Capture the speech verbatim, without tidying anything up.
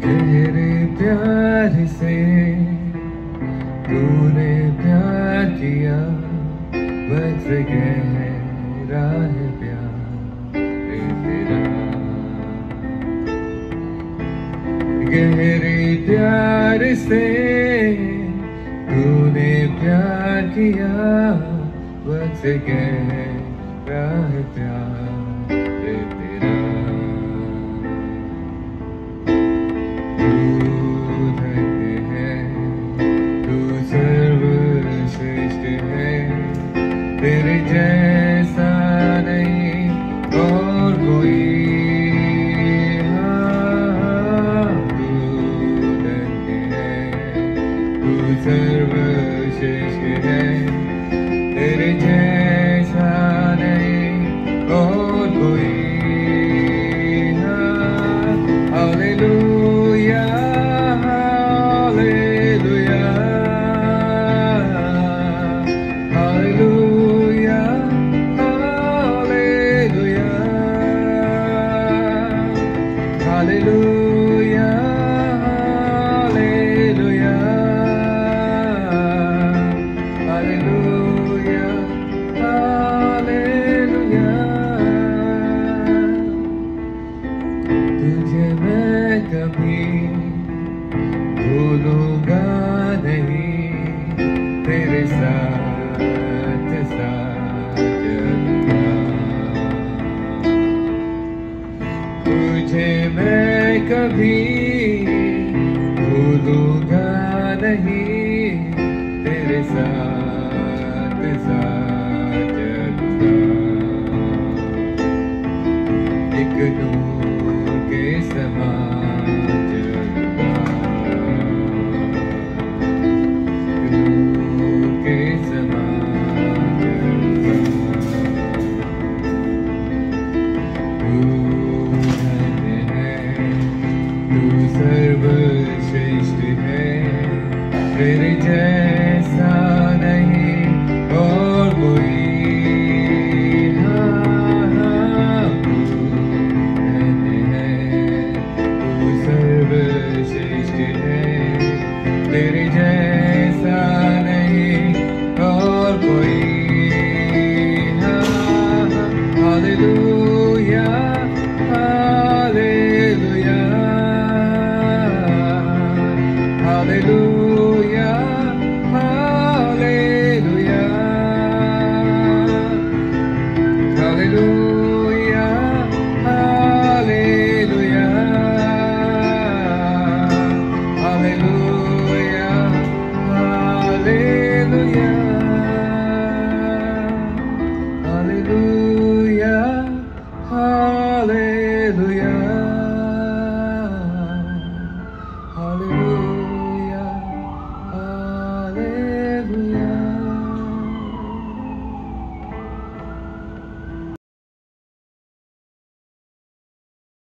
तेरे प्यार से तूने प्यार किया, बस गहरा है प्यार तेरा। गहरे प्यार से तूने प्यार किया, बस गहरा है प्यार तेरा। तेरे जैसा नहीं और कोई, हाँ तू धन्य है, तू सर्वश्रेष्ठ है। तेरे जैसा नहीं और कोई, हाँ hallelujah hallelujah hallelujah Hallelujah, hallelujah, hallelujah, hallelujah। तुझे मैं कभी भूलूंगा नहीं, तेरे साथ साथ चलूंगा। तुझे मैं कभी भूलूंगा नहीं, तेरे साथ साथ चलूंगा। एक नूर के समान चलूंगा, नूर के समान चलूंगा। सर्वश्रेष्ठ है, तेरे जैसा नहीं और कोई, हाँ हाँ तू धन्य है, तू सर्वश्रेष्ठ है। तेरे जैसा नहीं और कोई, हाँ हाँ hallelujah hallelujah Hallelujah, hallelujah, hallelujah, hallelujah, hallelujah, hallelujah, hallelujah, hallelujah, hallelujah, hallelujah।